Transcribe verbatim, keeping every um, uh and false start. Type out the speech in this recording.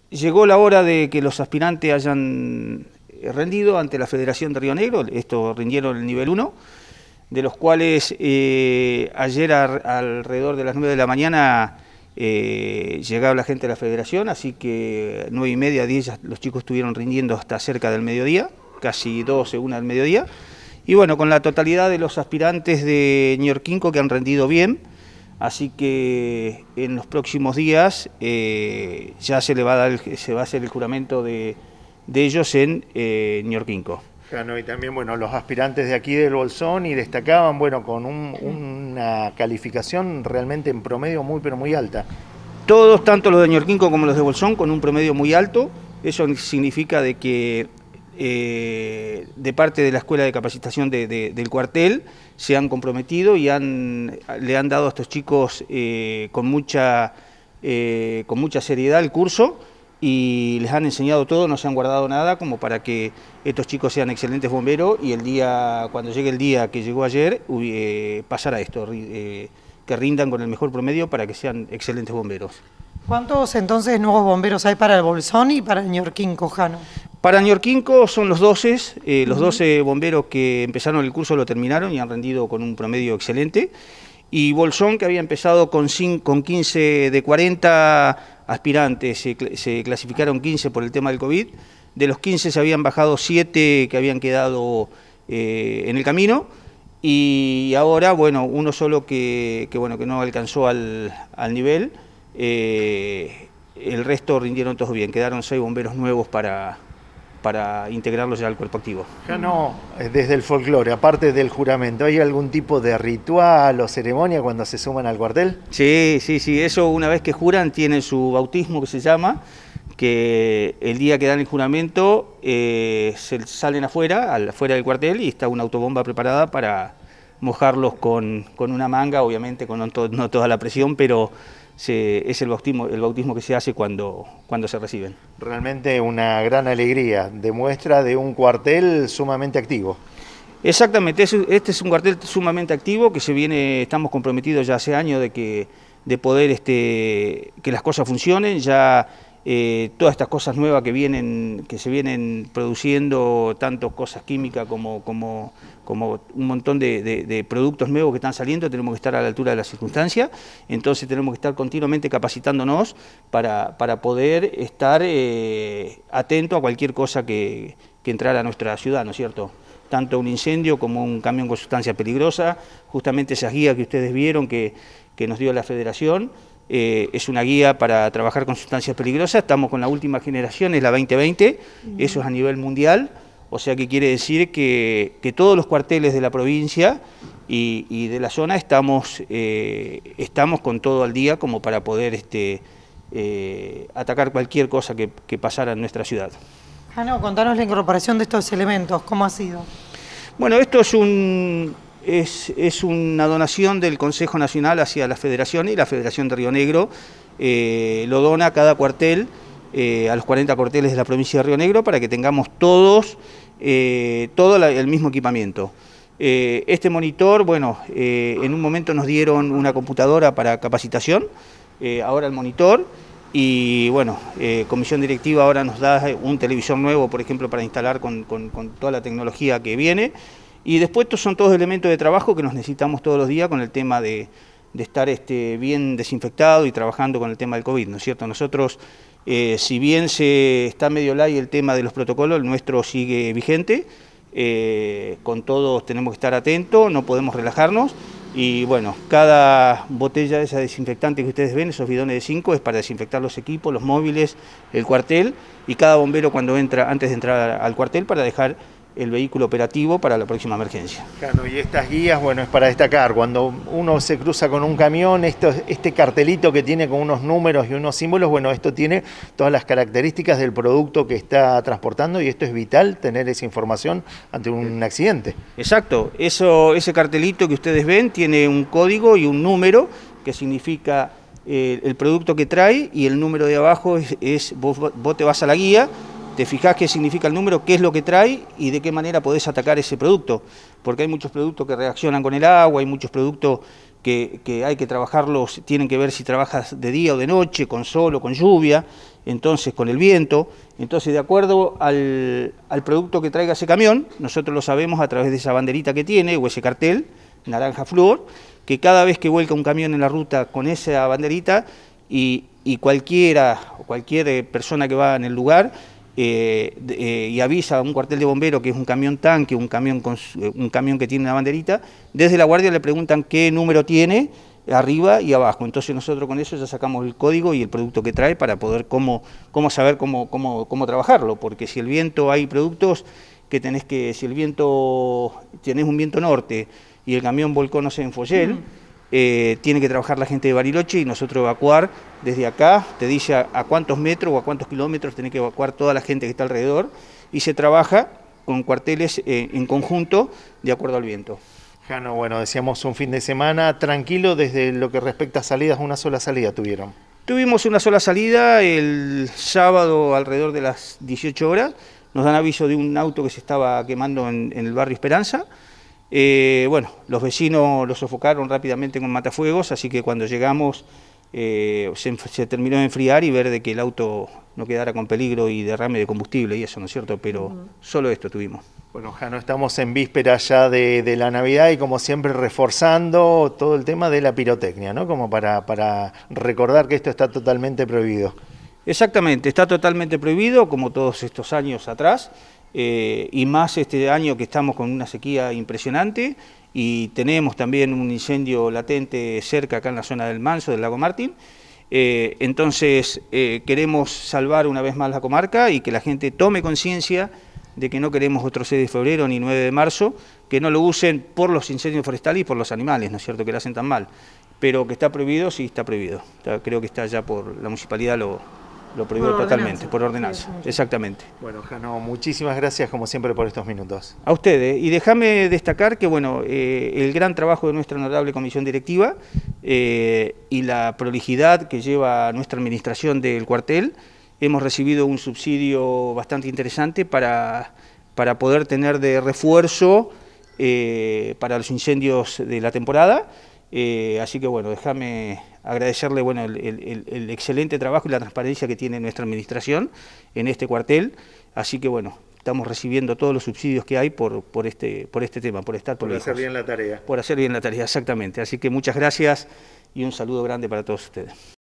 llegó la hora de que los aspirantes hayan rendido ante la Federación de Río Negro. Estos rindieron el nivel uno, de los cuales eh, ayer a, alrededor de las nueve de la mañana eh, llegaba la gente de la Federación, así que nueve y media, diez, los chicos estuvieron rindiendo hasta cerca del mediodía, casi doce, una del mediodía. Y bueno, con la totalidad de los aspirantes de Ñorquinco que han rendido bien, así que en los próximos días eh, ya se le va a dar el, se va a hacer el juramento de, de ellos en eh, Ñorquinco. Jano, y también, bueno, los aspirantes de aquí del Bolsón y destacaban, bueno, con un, una calificación realmente en promedio muy, pero muy alta. Todos, tanto los de Ñorquinco como los de Bolsón, con un promedio muy alto. Eso significa de que eh, de parte de la Escuela de Capacitación de, de, del cuartel se han comprometido y han, le han dado a estos chicos eh, con, mucha, eh, con mucha seriedad el curso, y les han enseñado todo, no se han guardado nada, como para que estos chicos sean excelentes bomberos y el día, cuando llegue el día que llegó ayer, eh, pasará esto, eh, que rindan con el mejor promedio para que sean excelentes bomberos. ¿Cuántos entonces nuevos bomberos hay para el Bolsón y para Ñorquinco, Jano? Para Ñorquinco son los doce, eh, los doce bomberos que empezaron el curso lo terminaron y han rendido con un promedio excelente. Y Bolsón, que había empezado con, cinco, con quince de cuarenta aspirantes, se, se clasificaron quince por el tema del COVID, de los quince se habían bajado siete que habían quedado eh, en el camino, y ahora, bueno, uno solo que, que, bueno, que no alcanzó al, al nivel, eh, el resto rindieron todos bien, quedaron seis bomberos nuevos para... para integrarlos ya al cuerpo activo. Jano, desde el folclore, aparte del juramento, ¿hay algún tipo de ritual o ceremonia cuando se suman al cuartel? Sí, sí, sí, eso una vez que juran tienen su bautismo que se llama, que el día que dan el juramento eh, se salen afuera, afuera del cuartel, y está una autobomba preparada para mojarlos con, con una manga, obviamente con no, to, no toda la presión, pero Se, es el bautismo, el bautismo que se hace cuando, cuando se reciben. Realmente una gran alegría, demuestra de un cuartel sumamente activo. Exactamente, este es un cuartel sumamente activo que se viene, estamos comprometidos ya hace años de que de poder este, que las cosas funcionen, ya eh, todas estas cosas nuevas que vienen, que se vienen produciendo, tanto cosas químicas como, como, como un montón de, de, de productos nuevos que están saliendo, tenemos que estar a la altura de las circunstancias, entonces tenemos que estar continuamente capacitándonos para, para poder estar eh, atentos a cualquier cosa que, que entrara a nuestra ciudad, ¿no es cierto? Tanto un incendio como un camión con sustancia peligrosa, justamente esas guías que ustedes vieron que, que nos dio la Federación, eh, es una guía para trabajar con sustancias peligrosas, estamos con la última generación, es la veinte veinte, uh-huh. Eso es a nivel mundial, o sea que quiere decir que, que todos los cuarteles de la provincia y, y de la zona estamos, eh, estamos con todo al día como para poder este, eh, atacar cualquier cosa que, que pasara en nuestra ciudad. Jano, contanos la incorporación de estos elementos, ¿cómo ha sido? Bueno, esto es, un, es, es una donación del Consejo Nacional hacia la Federación, y la Federación de Río Negro eh, lo dona a cada cuartel, eh, a los cuarenta cuarteles de la provincia de Río Negro, para que tengamos todos, eh, todo la, el mismo equipamiento. Eh, este monitor, bueno, eh, en un momento nos dieron una computadora para capacitación, eh, ahora el monitor. Y bueno, eh, comisión directiva ahora nos da un televisor nuevo, por ejemplo, para instalar con, con, con toda la tecnología que viene. Y después estos son todos elementos de trabajo que nos necesitamos todos los días con el tema de, de estar este, bien desinfectado y trabajando con el tema del COVID, ¿no es cierto? Nosotros, eh, si bien se está medio light el tema de los protocolos, el nuestro sigue vigente. Eh, con todos tenemos que estar atentos, no podemos relajarnos. Y bueno, cada botella de esa desinfectante que ustedes ven, esos bidones de cinco, es para desinfectar los equipos, los móviles, el cuartel, y cada bombero cuando entra, antes de entrar al cuartel, para dejar el vehículo operativo para la próxima emergencia. Claro, y estas guías, bueno, es para destacar, cuando uno se cruza con un camión, esto, este cartelito que tiene con unos números y unos símbolos, bueno, esto tiene todas las características del producto que está transportando, y esto es vital, tener esa información ante un accidente. Exacto, eso, ese cartelito que ustedes ven tiene un código y un número que significa eh, el producto que trae, y el número de abajo es, es vos, vos te vas a la guía, te fijás qué significa el número, qué es lo que trae y de qué manera podés atacar ese producto, porque hay muchos productos que reaccionan con el agua, hay muchos productos que, que hay que trabajarlos, tienen que ver si trabajas de día o de noche, con sol o con lluvia, entonces con el viento, entonces de acuerdo al, al producto que traiga ese camión, nosotros lo sabemos a través de esa banderita que tiene o ese cartel, naranja flúor, que cada vez que vuelca un camión en la ruta con esa banderita y, y cualquiera o cualquier persona que va en el lugar eh, eh, y avisa a un cuartel de bomberos que es un camión tanque, un camión, con, un camión que tiene una banderita, desde la guardia le preguntan qué número tiene, arriba y abajo. Entonces nosotros con eso ya sacamos el código y el producto que trae para poder cómo, cómo saber cómo, cómo, cómo trabajarlo, porque si el viento, hay productos que tenés que, si el viento, tenés un viento norte y el camión volcó, no sé, en Foyel, mm. eh, tiene que trabajar la gente de Bariloche y nosotros evacuar desde acá, te dice a, a cuántos metros o a cuántos kilómetros tenés que evacuar toda la gente que está alrededor y se trabaja con cuarteles eh, en conjunto de acuerdo al viento. Jano, bueno, decíamos un fin de semana tranquilo desde lo que respecta a salidas, una sola salida tuvieron. Tuvimos una sola salida el sábado alrededor de las dieciocho horas, nos dan aviso de un auto que se estaba quemando en, en el barrio Esperanza. Eh, bueno, los vecinos lo sofocaron rápidamente con matafuegos, así que cuando llegamos eh, se, se terminó de enfriar y ver de que el auto no quedara con peligro y derrame de combustible y eso, ¿no es cierto? Pero uh-huh. Solo esto tuvimos. Bueno, Jano, estamos en víspera ya de, de la Navidad y como siempre reforzando todo el tema de la pirotecnia, ¿no? Como para, para recordar que esto está totalmente prohibido. Exactamente, está totalmente prohibido, como todos estos años atrás, eh, y más este año que estamos con una sequía impresionante y tenemos también un incendio latente cerca acá en la zona del Manso, del lago Martín. Eh, entonces eh, queremos salvar una vez más la comarca y que la gente tome conciencia de que no queremos otro seis de febrero ni nueve de marzo, que no lo usen por los incendios forestales y por los animales, ¿no es cierto?, que lo hacen tan mal, pero que está prohibido, sí está prohibido. Está, creo que está ya por la municipalidad lo, lo prohibió por totalmente, ordenanza. por ordenanza, sí, exactamente. Bueno, Jano, muchísimas gracias como siempre por estos minutos. A ustedes, y déjame destacar que bueno, eh, el gran trabajo de nuestra honorable comisión directiva eh, y la prolijidad que lleva nuestra administración del cuartel. Hemos recibido un subsidio bastante interesante para, para poder tener de refuerzo eh, para los incendios de la temporada. Eh, así que bueno, déjame agradecerle bueno, el, el, el excelente trabajo y la transparencia que tiene nuestra administración en este cuartel. Así que bueno, estamos recibiendo todos los subsidios que hay por, por, este, por este tema, por estar por, por hacer bien la tarea. Por hacer bien la tarea, exactamente. Así que muchas gracias y un saludo grande para todos ustedes.